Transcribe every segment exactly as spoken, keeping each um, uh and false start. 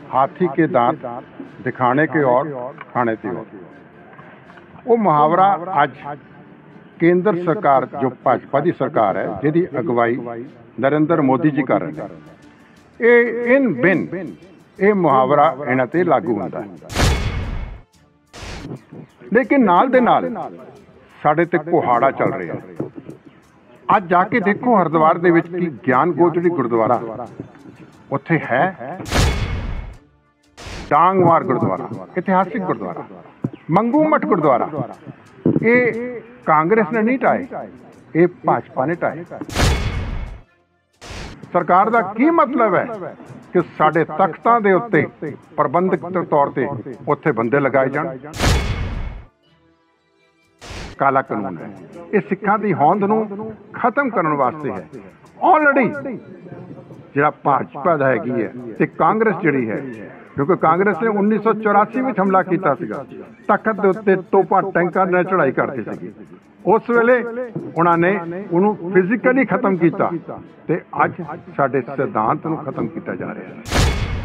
हाथी के दांत दिखाने के और खाने के और। वो मुहावरा आज केंद्र सरकार जो भाजपा की सरकार है जिहदी अगवाई नरेंद्र मोदी जी कर रहे हैं, ये इन बिन ये मुहावरा इन्हां ते लागू होंदा है। लेकिन नाल दे नाल साडे ते कुहाड़ा चल रहा है। अज जाके देखो हरिद्वार दे विच की ज्ञान गोचड़ी गुरुद्वारा उत्थे है, डांगवार गुरुद्वारा इतिहासिक गुरुद्वारा, मंगू मठ गुरुद्वारा ये कांग्रेस ने नहीं ढाए, ये भाजपा ने ढाए। सरकार का की मतलब है कि साडे तख्तां दे उत्ते प्रबंधक तौर ते उत्थे बंदे लगाए जाण। काला कानून है, ये सिखां दी होंद नूं खत्म करने वास्ते है। ऑलरेडी जिहड़ा भाजपा दा हैगी है ते कांग्रेस जिहड़ी है, क्योंकि कांग्रेस ने उन्नीस सौ चौरासी में हमला किया सीगा, तख्त दे उत्ते तोपां टैंकां नाल चढ़ाई करती सीगी। उस वेले उन्होंने उन्होंने फिजिकली खत्म किया ते अज साडे सिद्धांत नूं खत्म किया जा रहा है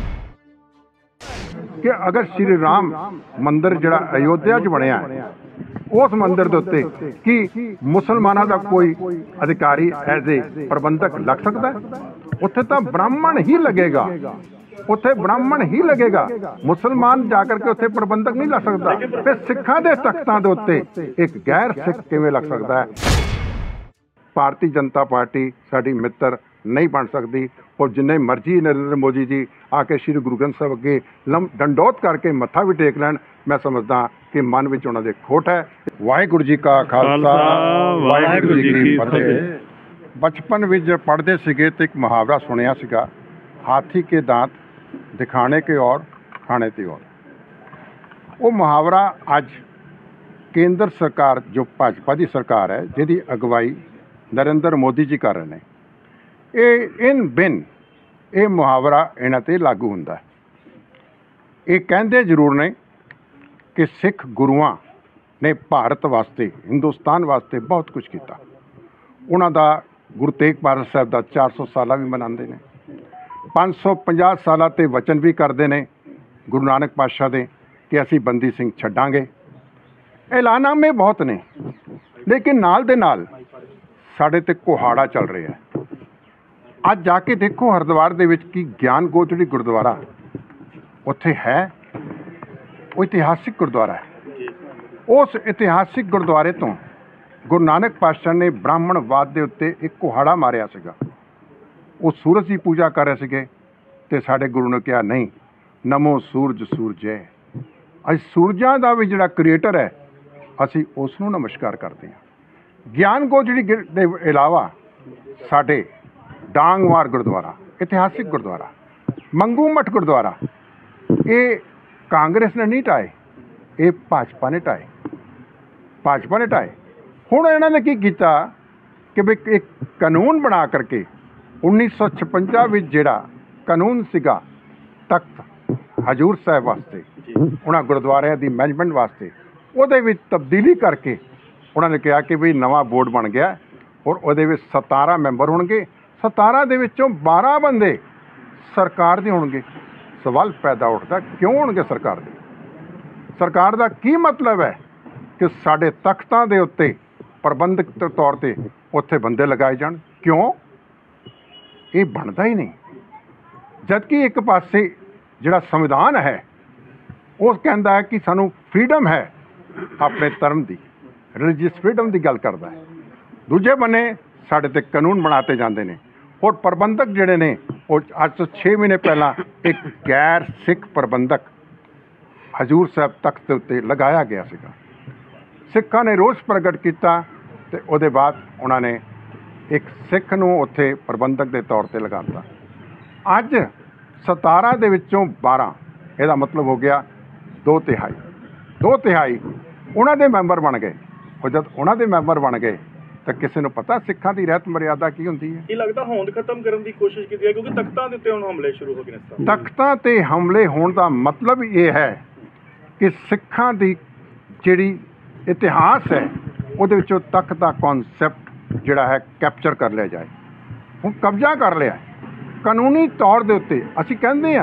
कि अगर श्री राम मंदिर जिहड़ा अयोध्या च बनिया है, उस मंदिर के उत्ते कि मुसलमानों का कोई अधिकारी एज ए प्रबंधक लग सकता है? उत्थे तो ब्राह्मण ही लगेगा, उत्थे ब्राह्मण ही लगेगा, मुसलमान जाकर के उत्थे प्रबंधक नहीं लग सकता। फिर सिखां दे तख्तां दे उत्ते एक गैर सिख किवें लग सकता है? भारतीय जनता पार्टी साडी मित्र नहीं बन सकती, और जिन्ने मर्जी नरेंद्र मोदी जी आके श्री गुरु ग्रंथ साहिब अगे लम डंडोत करके मत्था भी टेक लैन, मैं समझदा कि मन विच उन्हां दे खोट है। वाहिगुरू जी का खालसा, वाहिगुरू जी की फतेह। बचपन विच पढ़दे सीगे ते एक मुहावरा सुनिया सीगा, हाथी के दांत दिखाने के और खाने के और। वो मुहावरा अज केंद्र सरकार जो भाजपा की सरकार है जिहदी अगवाई नरेंद्र मोदी जी कर रहे हैं, ये इन बिन ये मुहावरा इन्हां ते लागू होंदा है। ये कहंदे जरूर ने कि सिख गुरुआं ने भारत वास्ते, हिंदुस्तान वास्ते बहुत कुछ किया। उन्हां दा गुरु तेग बहादुर साहब का चार सौ साला भी मनाते हैं, पाँच सौ पचास साल ते वचन भी करते हैं गुरु नानक पातशाह दे कि असी बंदी सिंह छड्डांगे। ऐलानामे बहुत ने, लेकिन नाल दे नाल साडे ते कुहाड़ा चल रहा है। अज जाके देखो हरिद्वार दे विच की ज्ञान गोचड़ी गुरुद्वारा उत्थे है, वो इतिहासिक गुरुद्वारा है। उस इतिहासिक गुरुद्वारे तो गुरु नानक पातशाह ने ब्राह्मणवाद के उत्ते एक कुहाड़ा मारिया सीगा। वो सूरज की पूजा कर रहे थे तो साढ़े गुरु ने कहा नहीं, नमो सूरज सूरजै। अज सूरजां का भी जिहड़ा क्रिएटर है असी उसनूं नमस्कार करते हैं। ज्ञान गोचड़ी के इलावा साढ़े डांगवार गुरुद्वारा इतिहासिक गुरुद्वारा, मंगू मठ गुरुद्वारा ये कांग्रेस ने नहीं ढाए, ये भाजपा ने ढाए। भाजपा ने ढाए। हुण इन्हां ने की कीता कि भी एक कानून बना करके उन्नीस सौ छपंजा में जिहड़ा कानून सीगा तख्त हजूर साहब वास्ते, उन्हां गुरुद्वारियां दी मैनेजमेंट वास्ते, उहदे विच तब्दीली करके उन्होंने कहा कि भी नवा बोर्ड बन गया और उहदे विच सतारह मैंबर होणगे, सतारह दे विचों बारह बंदे सरकार दे होणगे। सवाल पैदा उठदा क्यों होणगे सरकार दे? सरकार का की मतलब है कि साडे तख्तां दे उत्ते प्रबंधक तौर ते उत्थे बंदे लगाए जाण? क्यों? ये बनता ही नहीं। जबकि एक पासे जिहड़ा संविधान है वो कहता है कि सानू फ्रीडम है अपने धर्म की, रिलीजियस फ्रीडम की गल करता है। दूजे बने साढ़े ते कानून बनाते जाते हैं और प्रबंधक जिहड़े ने अज तो छे महीने पहला एक गैर सिख प्रबंधक हजूर साहब तख्त के उत्ते लगाया गया सीगा। सिखां ने रोष प्रगट किया ते उहदे बाद उन्होंने एक सिख नूं उत्थे प्रबंधक के तौर पर लगाता। अज सतारह दे विचों बारह, इसदा मतलब हो गया दो तिहाई दो तिहाई उन्हां दे मैंबर बन गए। और जब उन्हां दे मैंबर बन गए तो किसी नूं पता सिखां दी रहत मर्यादा की हुंदी है? ये लगदा होंद खत्म करन दी कोशिश की है, क्योंकि तख्तां दे उत्ते हुण हमले शुरू हो गए ने। तख्तां ते हमले होण दा मतलब ये है कि सिखां दी जिहड़ी इतिहास है उहदे विचों तख्त दा कॉन्सैप्ट जिहड़ा है कैप्चर कर लिया जाए। हुण कब्जा कर लिया कानूनी तौर दे उत्ते। असीं कहंदे आ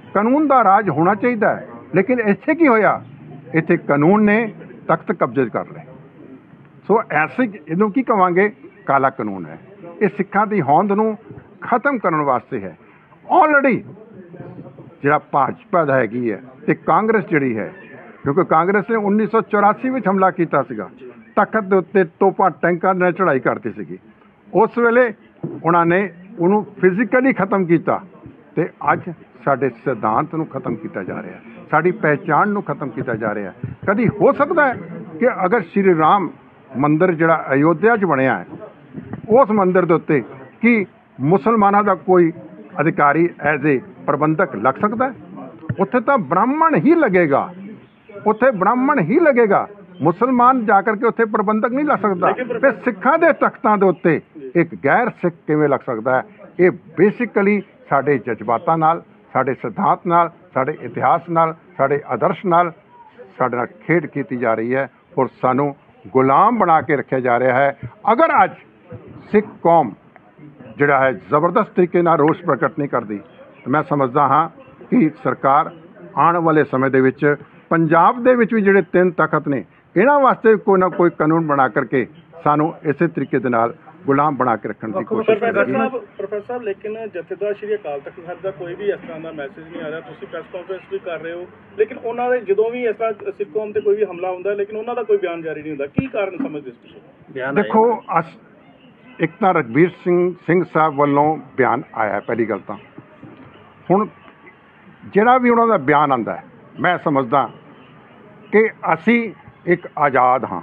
ਕਾਨੂੰਨ ਦਾ ਰਾਜ ਹੋਣਾ ਚਾਹੀਦਾ ਹੈ। ਲੇਕਿਨ ਇੱਥੇ ਕੀ ਹੋਇਆ, ਇੱਥੇ ਕਾਨੂੰਨ ਨੇ ਤਖਤ ਕਬਜ਼ੇ ਕਰ ਲਏ। ਸੋ ਐਸੇ ਇਹਨੂੰ ਕੀ ਕਹਾਂਗੇ, ਕਾਲਾ ਕਾਨੂੰਨ ਹੈ। ਇਹ ਸਿੱਖਾਂ ਦੀ ਹੋਂਦ ਨੂੰ ਖਤਮ ਕਰਨ ਵਾਸਤੇ ਹੈ। ਆਲਰੇਡੀ ਜਿਹੜਾ ਭਾਜਪਾ ਦਾ ਹੈਗੀ ਹੈ ਤੇ ਕਾਂਗਰਸ ਜਿਹੜੀ ਹੈ, ਕਿਉਂਕਿ ਕਾਂਗਰਸ ਨੇ ਉੱਨੀ ਸੌ ਚੁਰਾਸੀ ਵਿੱਚ ਹਮਲਾ ਕੀਤਾ ਸੀਗਾ, ਤਖਤ ਦੇ ਉੱਤੇ ਤੋਪਾਂ ਟੈਂਕਾਂ ਨਾਲ ਚੜ੍ਹਾਈ ਕਰਤੀ ਸੀਗੀ। ਉਸ ਵੇਲੇ ਉਹਨਾਂ ਨੇ ਉਹਨੂੰ ਫਿਜ਼ੀਕਲੀ ਖਤਮ ਕੀਤਾ ਤੇ ਅੱਜ ਸਾਡੇ ਸਿਧਾਂਤ ਨੂੰ ਖਤਮ ਕੀਤਾ ਜਾ ਰਿਹਾ, ਸਾਡੀ ਪਹਿਚਾਣ ਨੂੰ ਖਤਮ ਕੀਤਾ ਜਾ ਰਿਹਾ। ਕਦੀ ਹੋ ਸਕਦਾ ਹੈ ਕਿ ਅਗਰ ਸ਼੍ਰੀ ਰਾਮ ਮੰਦਿਰ ਜਿਹੜਾ ਅਯੋਧਿਆ 'ਚ ਬਣਿਆ ਹੈ, ਉਸ ਮੰਦਿਰ ਦੇ ਉੱਤੇ ਕੀ ਮੁਸਲਮਾਨਾਂ ਦਾ ਕੋਈ ਅਧਿਕਾਰੀ ਐਜ਼ ਏ ਪ੍ਰਬੰਧਕ ਲੱਗ ਸਕਦਾ ਹੈ? ਉੱਥੇ ਤਾਂ ਬ੍ਰਾਹਮਣ ਹੀ ਲੱਗੇਗਾ, ਉੱਥੇ ਬ੍ਰਾਹਮਣ ਹੀ ਲੱਗੇਗਾ। ਮੁਸਲਮਾਨ ਜਾ ਕਰਕੇ ਉੱਥੇ ਪ੍ਰਬੰਧਕ ਨਹੀਂ ਲੱਗ ਸਕਦਾ। ਫਿਰ ਸਿੱਖਾਂ ਦੇ ਤਖਤਾਂ ਦੇ ਉੱਤੇ ਇੱਕ ਗੈਰ ਸਿੱਖ ਕਿਵੇਂ ਲੱਗ ਸਕਦਾ ਹੈ? ਇਹ ਬੇਸਿਕਲੀ ਸਾਡੇ ਜਜ਼ਬਾਤਾਂ ਨਾਲ, ਸਾਡੇ ਸਿਧਾਂਤ ਨਾਲ, ਸਾਡੇ ਇਤਿਹਾਸ ਨਾਲ, ਸਾਡੇ ਆਦਰਸ਼ ਨਾਲ ਸਾਡੇ ਨਾਲ ਖੇਡ ਕੀਤੀ ਜਾ ਰਹੀ ਹੈ ਔਰ ਸਾਨੂੰ ਗੁਲਾਮ ਬਣਾ ਕੇ ਰੱਖਿਆ ਜਾ ਰਿਹਾ ਹੈ। ਅਗਰ ਅੱਜ ਸਿੱਖ ਕੌਮ ਜਿਹੜਾ ਹੈ ਜ਼ਬਰਦਸਤ ਤਰੀਕੇ ਨਾਲ ਰੋਸ ਪ੍ਰਗਟ ਨਹੀਂ ਕਰਦੀ ਤਾਂ ਮੈਂ ਸਮਝਦਾ ਹਾਂ ਕਿ ਸਰਕਾਰ ਆਉਣ ਵਾਲੇ ਸਮੇਂ ਦੇ ਵਿੱਚ ਪੰਜਾਬ ਦੇ ਵਿੱਚ ਵੀ ਜਿਹੜੇ ਤਿੰਨ ਤਖਤ ਨੇ, ਇਹਨਾਂ ਵਾਸਤੇ ਕੋਈ ਨਾ ਕੋਈ ਕਾਨੂੰਨ ਬਣਾ ਕਰਕੇ ਸਾਨੂੰ ਇਸੇ ਤਰੀਕੇ ਦੇ ਨਾਲ ਗੁਲਾਮ ਬਣਾ ਕੇ ਰੱਖਣ ਦੀ ਕੋਸ਼ਿਸ਼ ਕਰੇਗੀ। ਪ੍ਰੋਫੈਸਰ ਸਾਹਿਬ, ਲੇਕਿਨ ਜਥੇਦਾਰ ਸ਼੍ਰੀ ਅਕਾਲ ਤਖਤ ਸਾਹਿਬ ਦਾ ਕੋਈ ਵੀ ਇਸ ਤਰ੍ਹਾਂ ਦਾ ਮੈਸੇਜ ਨਹੀਂ ਆ ਰਿਹਾ। ਤੁਸੀਂ ਪ੍ਰੈਸ ਕਾਨਫਰੰਸ ਵੀ ਕਰ ਰਹੇ ਹੋ, ਲੇਕਿਨ ਉਹਨਾਂ ਦੇ ਜਦੋਂ ਵੀ ਇਸ ਤਰ੍ਹਾਂ ਸਿੱਖ ਕੌਮ ਤੇ ਕੋਈ ਵੀ ਹਮਲਾ ਹੁੰਦਾ, ਲੇਕਿਨ ਉਹਨਾਂ ਦਾ ਕੋਈ ਬਿਆਨ ਜਾਰੀ ਨਹੀਂ ਹੁੰਦਾ। ਕੀ ਕਾਰਨ ਸਮਝਦੇ ਤੁਸੀਂ? ਦੇਖੋ, ਅਸ ਇੱਕ ਤਾਂ ਰਘਬੀਰ ਸਿੰਘ ਸਿੰਘ ਸਾਹਿਬ ਵੱਲੋਂ ਬਿਆਨ ਆਇਆ, ਪਹਿਲੀ ਗੱਲ ਤਾਂ ਹੁਣ ਜਿਹੜਾ ਵੀ ਉਹਨਾਂ ਦਾ ਬਿਆਨ ਆਉਂਦਾ ਹੈ, ਮੈਂ ਸਮਝਦਾ ਕਿ ਅਸੀਂ ਇੱਕ ਆਜ਼ਾਦ ਹਾਂ।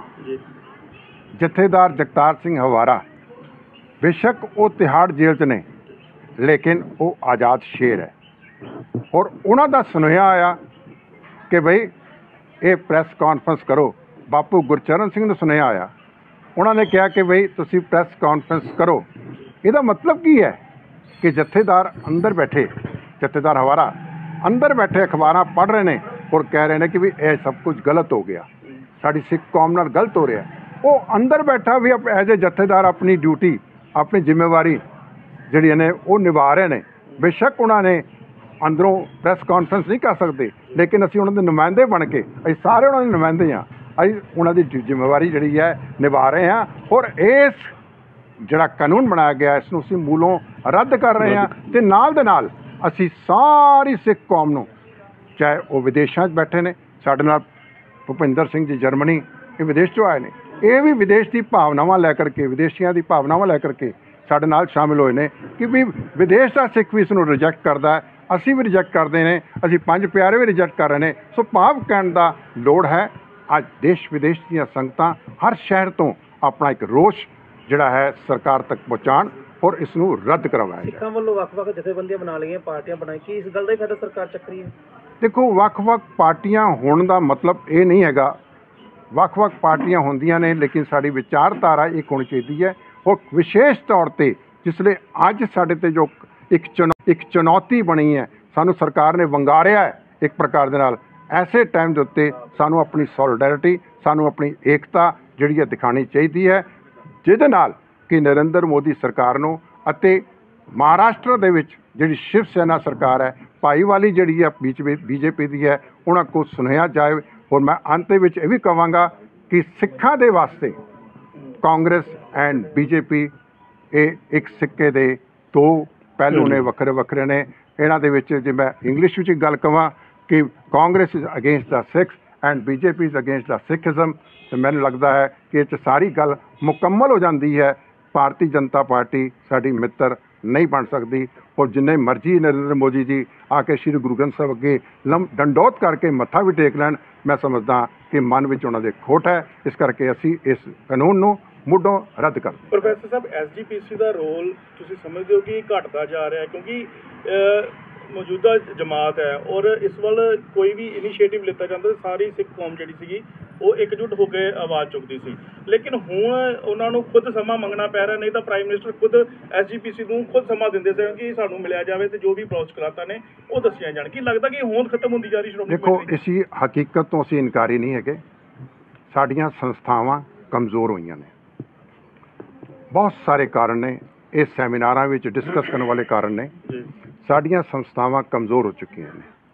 ਜਥੇਦਾਰ ਜਗਤਾਰ ਸਿੰਘ ਹਵਾਰਾ ਬੇਸ਼ੱਕ ਉਹ ਤਿਹਾੜ ਜੇਲ੍ਹ 'ਚ ਨੇ, ਲੇਕਿਨ ਉਹ ਆਜ਼ਾਦ ਸ਼ੇਰ ਹੈ ਔਰ ਉਹਨਾਂ ਦਾ ਸੁਨੇਹਾ ਆਇਆ ਕਿ ਬਈ ਇਹ ਪ੍ਰੈਸ ਕਾਨਫਰੰਸ ਕਰੋ। ਬਾਪੂ ਗੁਰਚਰਨ ਸਿੰਘ ਨੂੰ ਸੁਨੇਹਾ ਆਇਆ, ਉਹਨਾਂ ਨੇ ਕਿਹਾ ਕਿ ਬਈ ਤੁਸੀਂ ਪ੍ਰੈਸ ਕਾਨਫਰੰਸ ਕਰੋ। ਇਹਦਾ ਮਤਲਬ ਕੀ ਹੈ ਕਿ ਜਥੇਦਾਰ ਅੰਦਰ ਬੈਠੇ, ਜਥੇਦਾਰ ਹਵਾਰਾ ਅੰਦਰ ਬੈਠੇ ਅਖਬਾਰਾਂ ਪੜ੍ਹ ਰਹੇ ਨੇ ਔਰ ਕਹਿ ਰਹੇ ਨੇ ਕਿ ਵੀ ਇਹ ਸਭ ਕੁਝ ਗਲਤ ਹੋ ਗਿਆ, ਸਾਡੀ ਸਿੱਖ ਕੌਮ ਨਾਲ ਗਲਤ ਹੋ ਰਿਹਾ। ਉਹ ਅੰਦਰ ਬੈਠਾ ਵੀ ਐਜ਼ ਏ ਜਥੇਦਾਰ ਆਪਣੀ ਡਿਊਟੀ, ਆਪਣੀ ਜ਼ਿੰਮੇਵਾਰੀ ਜਿਹੜੀਆਂ ਨੇ ਉਹ ਨਿਭਾ ਰਹੇ ਨੇ। ਬੇਸ਼ੱਕ ਉਹਨਾਂ ਨੇ ਅੰਦਰੋਂ ਪ੍ਰੈਸ ਕਾਨਫਰੰਸ ਨਹੀਂ ਕਰ ਸਕਦੇ, ਲੇਕਿਨ ਅਸੀਂ ਉਹਨਾਂ ਦੇ ਨੁਮਾਇੰਦੇ ਬਣ ਕੇ, ਅਸੀਂ ਸਾਰੇ ਉਹਨਾਂ ਦੇ ਨੁਮਾਇੰਦੇ ਹਾਂ, ਅਸੀਂ ਉਹਨਾਂ ਦੀ ਜ਼ਿੰਮੇਵਾਰੀ ਜਿਹੜੀ ਹੈ ਨਿਭਾ ਰਹੇ ਹਾਂ। ਔਰ ਇਸ ਜਿਹੜਾ ਕਾਨੂੰਨ ਬਣਾਇਆ ਗਿਆ, ਇਸ ਨੂੰ ਅਸੀਂ ਮੂਲੋਂ ਰੱਦ ਕਰ ਰਹੇ ਹਾਂ ਅਤੇ ਨਾਲ ਦੇ ਨਾਲ ਅਸੀਂ ਸਾਰੀ ਸਿੱਖ ਕੌਮ ਨੂੰ, ਚਾਹੇ ਉਹ ਵਿਦੇਸ਼ਾਂ 'ਚ ਬੈਠੇ ਨੇ, ਸਾਡੇ ਨਾਲ ਭੁਪਿੰਦਰ ਸਿੰਘ ਜੀ ਜਰਮਨੀ, ਇਹ ਵਿਦੇਸ਼ 'ਚੋਂ ਆਏ ਨੇ, ਇਹ ਵੀ ਵਿਦੇਸ਼ ਦੀ ਭਾਵਨਾਵਾਂ ਲੈ ਕਰਕੇ, ਵਿਦੇਸ਼ੀਆਂ ਦੀ ਭਾਵਨਾਵਾਂ ਲੈ ਕਰਕੇ ਸਾਡੇ ਨਾਲ ਸ਼ਾਮਿਲ ਹੋਏ ਨੇ ਕਿ ਵੀ ਵਿਦੇਸ਼ ਦਾ ਸਿੱਖ ਵੀ ਇਸ ਨੂੰ ਰਿਜੈਕਟ ਕਰਦਾ ਹੈ, ਅਸੀਂ ਵੀ ਰਿਜੈਕਟ ਕਰਦੇ ਨੇ, ਅਸੀਂ ਪੰਜ ਪਿਆਰੇ ਵੀ ਰਿਜੈਕਟ ਕਰ ਰਹੇ ਨੇ। ਸੋ ਭਾਵ ਕਹਿਣ ਦਾ ਲੋੜ ਹੈ, ਅੱਜ ਦੇਸ਼ ਵਿਦੇਸ਼ ਦੀਆਂ ਸੰਗਤਾਂ ਹਰ ਸ਼ਹਿਰ ਤੋਂ ਆਪਣਾ ਇੱਕ ਰੋਸ਼ ਜਿਹੜਾ ਹੈ ਸਰਕਾਰ ਤੱਕ ਪਹੁੰਚਾਉਣ ਔਰ ਇਸ ਨੂੰ ਰੱਦ ਕਰਵਾਇਆ ਜਾਏ। ਸਿੱਖਾਂ ਵੱਲੋਂ ਵੱਖ-ਵੱਖ ਜਥੇਬੰਦੀਆਂ ਬਣਾ ਲਈਆਂ, ਪਾਰਟੀਆਂ ਬਣਾਈ, ਕੀ ਇਸ ਗੱਲ ਦਾ ਹੀ ਫਾਇਦਾ ਸਰਕਾਰ ਚੱਕ ਰਹੀ ਹੈ? ਦੇਖੋ, ਵੱਖ-ਵੱਖ ਪਾਰਟੀਆਂ ਹੋਣ ਦਾ ਮਤਲਬ ਇਹ ਨਹੀਂ ਹੈਗਾ, ਵੱਖ-ਵੱਖ ਪਾਰਟੀਆਂ ਹੁੰਦੀਆਂ ਨੇ, ਲੇਕਿਨ ਸਾਡੀ ਵਿਚਾਰਧਾਰਾ ਇੱਕ ਹੋਣੀ ਚਾਹੀਦੀ ਹੈ। ਔਰ ਵਿਸ਼ੇਸ਼ ਤੌਰ 'ਤੇ ਜਿਸ ਲਈ ਅੱਜ ਸਾਡੇ 'ਤੇ ਜੋ ਇੱਕ ਚੁਣੌ ਇੱਕ ਚੁਣੌਤੀ ਬਣੀ ਹੈ, ਸਾਨੂੰ ਸਰਕਾਰ ਨੇ ਵੰਗਾਰਿਆ ਹੈ ਇੱਕ ਪ੍ਰਕਾਰ ਦੇ ਨਾਲ, ਐਸੇ ਟਾਈਮ ਦੇ ਉੱਤੇ ਸਾਨੂੰ ਆਪਣੀ ਸੋਲੀਡੈਰਿਟੀ, ਸਾਨੂੰ ਆਪਣੀ ਏਕਤਾ ਜਿਹੜੀ ਹੈ ਦਿਖਾਉਣੀ ਚਾਹੀਦੀ ਹੈ, ਜਿਹਦੇ ਨਾਲ ਕਿ ਨਰਿੰਦਰ ਮੋਦੀ ਸਰਕਾਰ ਨੂੰ ਅਤੇ ਮਹਾਰਾਸ਼ਟਰ ਦੇ ਵਿੱਚ ਜਿਹੜੀ ਸ਼ਿਵ ਸੈਨਾ ਸਰਕਾਰ ਹੈ, ਭਾਈਵਾਲੀ ਜਿਹੜੀ ਹੈ ਬੀਚ ਬੀਜੇਪੀ ਦੀ ਹੈ, ਉਹਨਾਂ ਕੋਲ ਸੁਣਿਆ ਜਾਏ। ਔਰ ਮੈਂ ਅੰਤ ਦੇ ਵਿੱਚ ਇਹ ਵੀ ਕਹਾਂਗਾ ਕਿ ਸਿੱਖਾਂ ਦੇ ਵਾਸਤੇ ਕਾਂਗਰਸ ਐਂਡ ਬੀਜੇਪੀ ਇਹ ਇੱਕ ਸਿੱਕੇ ਦੇ ਦੋ ਪਹਿਲੂ ਨੇ, ਵੱਖਰੇ ਵੱਖਰੇ ਨੇ। ਇਹਨਾਂ ਦੇ ਵਿੱਚ ਜੇ ਮੈਂ ਇੰਗਲਿਸ਼ ਵਿੱਚ ਗੱਲ ਕਹਾਂ ਕਿ Congress is against the Sikhs and BJP is against the Sikhism, ਅਤੇ ਮੈਨੂੰ ਲੱਗਦਾ ਹੈ ਕਿ ਇਹ 'ਚ ਸਾਰੀ ਗੱਲ ਮੁਕੰਮਲ ਹੋ ਜਾਂਦੀ ਹੈ। ਭਾਰਤੀ ਜਨਤਾ ਪਾਰਟੀ ਸਾਡੀ ਮਿੱਤਰ ਨਹੀਂ ਬਣ ਸਕਦੀ ਔਰ ਜਿੰਨੇ ਮਰਜ਼ੀ ਨਰਿੰਦਰ ਮੋਦੀ ਜੀ ਆ ਕੇ ਸ਼੍ਰੀ ਗੁਰੂ ਗ੍ਰੰਥ ਸਾਹਿਬ ਅੱਗੇ ਲੰਮ ਡੰਡੋਤ ਕਰਕੇ ਮੱਥਾ ਵੀ ਟੇਕ ਲੈਣ, ਮੈਂ ਸਮਝਦਾ ਕਿ ਮਨ ਵਿੱਚ ਉਹਨਾਂ ਦੇ ਖੋਟ ਹੈ। ਇਸ ਕਰਕੇ ਅਸੀਂ ਇਸ ਕਾਨੂੰਨ ਨੂੰ ਮੁੱਢੋਂ ਰੱਦ ਕਰ। ਪ੍ਰੋਫੈਸਰ ਸਾਹਿਬ, ਐਸ ਜੀ ਪੀ ਸੀ ਦਾ ਰੋਲ ਤੁਸੀਂ ਸਮਝਦੇ ਹੋ ਕਿ ਘਟਦਾ ਜਾ ਰਿਹਾ ਹੈ, ਕਿਉਂਕਿ ਮੌਜੂਦਾ ਜਮਾਤ ਹੈ ਔਰ ਇਸ ਵੱਲ ਕੋਈ ਵੀ ਇਨੀਸ਼ੀਏਟਿਵ ਲਿੱਤਾ ਜਾਂਦਾ ਸਾਰੀ ਸਿੱਖ ਕੌਮ ਜਿਹੜੀ ਸੀਗੀ ਉਹ ਇਕਜੁੱਟ ਹੋ ਕੇ ਆਵਾਜ਼ ਚੁੱਕਦੀ ਸੀ, ਲੇਕਿਨ ਹੁਣ ਉਹਨਾਂ ਨੂੰ ਖੁਦ ਸਮਾਂ ਮੰਗਣਾ ਪੈ ਰਿਹਾ। ਨਹੀਂ ਤਾਂ ਪ੍ਰਾਈਮ ਮਿਨਿਸਟਰ ਖੁਦ ਐਸ ਜੀ ਪੀ ਸੀ ਨੂੰ ਖੁਦ ਸਮਾਂ ਦਿੰਦੇ ਸਨ ਕਿ ਸਾਨੂੰ ਮਿਲਿਆ ਜਾਵੇ ਤੇ ਜੋ ਵੀ ਪ੍ਰੋਸਕਰਾਤਾਂ ਨੇ ਉਹ ਦੱਸੀਆਂ ਜਾਣ। ਕੀ ਲੱਗਦਾ ਕਿ ਹੋਂਦ ਖਤਮ ਹੁੰਦੀ ਜਾ ਰਹੀ ਸ਼੍ਰੋਮਣੀ ਦੇਖੋ, ਕਮੇਟੀ ਦੀ? ਇਸੀ ਹਕੀਕਤ ਤੋਂ ਅਸੀਂ ਇਨਕਾਰੀ ਨਹੀਂ ਹੈਗੇ। ਸਾਡੀਆਂ ਸੰਸਥਾਵਾਂ ਕਮਜ਼ੋਰ ਹੋਈਆਂ ਨੇ, ਬਹੁਤ ਸਾਰੇ ਕਾਰਨ ਨੇ, ਇਹ ਸੈਮੀਨਾਰਾਂ ਵਿੱਚ ਡਿਸਕਸ ਕਰਨ ਵਾਲੇ ਕਾਰਨ ਨੇ। ਸਾਡੀਆਂ ਸੰਸਥਾਵਾਂ ਕਮਜ਼ੋਰ ਹੋ ਚੁੱਕੀਆਂ ਨੇ।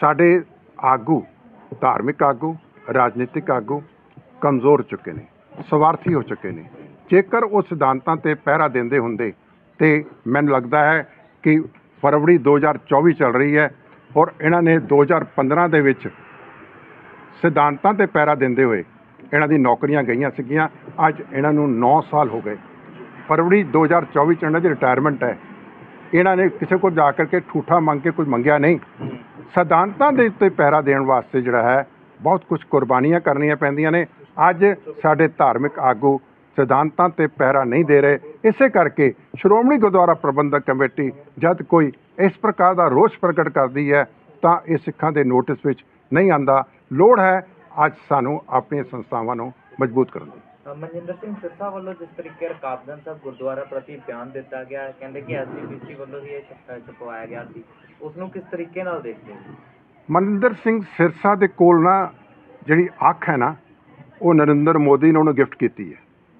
ਸਾਡੇ ਆਗੂ, ਧਾਰਮਿਕ ਆਗੂ, ਰਾਜਨੀਤਿਕ ਆਗੂ ਕਮਜ਼ੋਰ ਚੁੱਕੇ ਨੇ, ਸਵਾਰਥੀ ਹੋ ਚੁੱਕੇ ਨੇ। ਜੇਕਰ ਉਹ ਸਿਧਾਂਤਾਂ 'ਤੇ ਪਹਿਰਾ ਦਿੰਦੇ ਹੁੰਦੇ ਤੇ ਮੈਨੂੰ ਲੱਗਦਾ ਹੈ ਕਿ ਫਰਵਰੀ ਦੋ ਹਜ਼ਾਰ ਚੌਵੀ ਚੱਲ ਰਹੀ ਹੈ ਔਰ ਇਹਨਾਂ ਨੇ ਦੋ ਹਜ਼ਾਰ ਪੰਦਰਾਂ ਦੇ ਵਿੱਚ ਸਿਧਾਂਤਾਂ 'ਤੇ ਪਹਿਰਾ ਦਿੰਦੇ ਹੋਏ ਇਹਨਾਂ ਦੀ ਨੌਕਰੀਆਂ ਗਈਆਂ ਸੀਗੀਆਂ। ਅੱਜ ਇਹਨਾਂ ਨੂੰ ਨੌ ਸਾਲ ਹੋ ਗਏ। ਫਰਵਰੀ ਦੋ ਹਜ਼ਾਰ ਚੌਵੀ 'ਚ ਇਹਨਾਂ ਦੀ ਰਿਟਾਇਰਮੈਂਟ ਹੈ। ਇਹਨਾਂ ਨੇ ਕਿਸੇ ਕੋਲ ਜਾ ਕਰਕੇ ਠੂਠਾ ਮੰਗ ਕੇ ਕੁਝ ਮੰਗਿਆ ਨਹੀਂ। ਸਿਧਾਂਤਾਂ ਦੇ ਉੱਤੇ ਪਹਿਰਾ ਦੇਣ ਵਾਸਤੇ ਜਿਹੜਾ ਹੈ ਬਹੁਤ ਕੁਝ ਕੁਰਬਾਨੀਆਂ ਕਰਨੀਆਂ ਪੈਂਦੀਆਂ ਨੇ। ਅੱਜ ਸਾਡੇ ਧਾਰਮਿਕ ਆਗੂ ਸਿਧਾਂਤਾਂ 'ਤੇ ਪਹਿਰਾ ਨਹੀਂ ਦੇ ਰਹੇ। ਇਸੇ ਕਰਕੇ ਸ਼੍ਰੋਮਣੀ ਗੁਰਦੁਆਰਾ ਪ੍ਰਬੰਧਕ ਕਮੇਟੀ ਜਦ ਕੋਈ ਇਸ ਪ੍ਰਕਾਰ ਦਾ ਰੋਸ ਪ੍ਰਗਟ ਕਰਦੀ ਹੈ ਤਾਂ ਇਹ ਸਿੱਖਾਂ ਦੇ ਨੋਟਿਸ ਵਿੱਚ ਨਹੀਂ ਆਉਂਦਾ। ਲੋੜ ਹੈ ਅੱਜ ਸਾਨੂੰ ਆਪਣੀਆਂ ਸੰਸਥਾਵਾਂ ਨੂੰ ਮਜ਼ਬੂਤ ਕਰਨ ਦੀ। ਮਨਜਿੰਦਰ ਸਿੰਘ ਸਿਰਸਾ ਵੱਲੋਂ ਜਿਸ ਤਰੀਕੇ ਰਕਾਬਗੰਜ ਸਾਹਿਬ ਗੁਰਦੁਆਰਾ ਪ੍ਰਤੀ ਬਿਆਨ ਦਿੱਤਾ ਗਿਆ, ਕਹਿੰਦੇ ਕਿ ਐਸ ਜੀ ਪੀ ਸੀ ਵੱਲੋਂ ਹੀ ਇਹ ਛਪਵਾਇਆ ਗਿਆ ਸੀ, ਉਸ ਨੂੰ ਕਿਸ ਤਰੀਕੇ ਨਾਲ ਦੇਖਦੇ ਹੋ? ਮਨਜਿੰਦਰ ਸਿੰਘ ਸਿਰਸਾ ਦੇ ਕੋਲ ਨਾ ਜਿਹੜੀ ਅੱਖ ਹੈ ਨਾ, ਉਹ ਨਰਿੰਦਰ ਮੋਦੀ ਨੇ ਉਹਨੂੰ ਗਿਫਟ ਕੀਤੀ ਹੈ।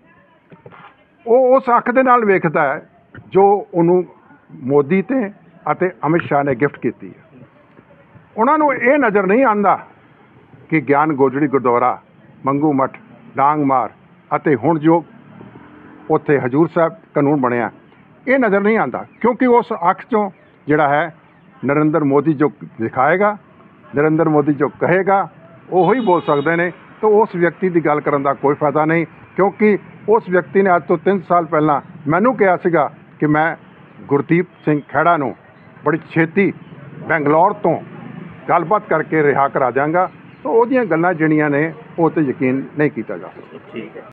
ਉਹ ਉਸ ਅੱਖ ਦੇ ਨਾਲ ਵੇਖਦਾ ਹੈ ਜੋ ਉਹਨੂੰ ਮੋਦੀ ਤੇ ਅਤੇ ਅਮਿਤ ਸ਼ਾਹ ਨੇ ਗਿਫਟ ਕੀਤੀ ਹੈ। ਉਹਨਾਂ ਨੂੰ ਇਹ ਨਜ਼ਰ ਨਹੀਂ ਆਉਂਦਾ ਕਿ ਗਿਆਨ ਗੋਜੜੀ ਗੁਰਦੁਆਰਾ, ਮੰਗੂ ਮੱਠ, ਡਾਂਗ ਮਾਰ ਅਤੇ ਹੁਣ ਜੋ ਉੱਥੇ ਹਜੂਰ ਸਾਹਿਬ ਕਾਨੂੰਨ ਬਣਿਆ, ਇਹ ਨਜ਼ਰ ਨਹੀਂ ਆਉਂਦਾ ਕਿਉਂਕਿ ਉਸ ਅੱਖ 'ਚੋਂ ਜਿਹੜਾ ਹੈ ਨਰਿੰਦਰ ਮੋਦੀ ਜੋ ਦਿਖਾਏਗਾ, ਨਰਿੰਦਰ ਮੋਦੀ ਜੋ ਕਹੇਗਾ ਉਹੀ ਬੋਲ ਸਕਦੇ ਨੇ। ਤਾਂ ਉਸ ਵਿਅਕਤੀ ਦੀ ਗੱਲ ਕਰਨ ਦਾ ਕੋਈ ਫਾਇਦਾ ਨਹੀਂ ਕਿਉਂਕਿ ਉਸ ਵਿਅਕਤੀ ਨੇ ਅੱਜ ਤੋਂ ਤਿੰਨ ਸਾਲ ਪਹਿਲਾਂ ਮੈਨੂੰ ਕਿਹਾ ਸੀਗਾ ਕਿ ਮੈਂ ਗੁਰਦੀਪ ਸਿੰਘ ਖਹਿੜਾ ਨੂੰ ਬੜੀ ਛੇਤੀ ਬੈਂਗਲੌਰ ਤੋਂ ਗੱਲਬਾਤ ਕਰਕੇ ਰਿਹਾ ਕਰਾ ਦਿਆਂਗਾ। ਤਾਂ ਉਹਦੀਆਂ ਗੱਲਾਂ ਜਿਹੜੀਆਂ ਨੇ ਉਹ 'ਤੇ ਯਕੀਨ ਨਹੀਂ ਕੀਤਾ ਜਾ ਸਕਦਾ। ਠੀਕ ਹੈ।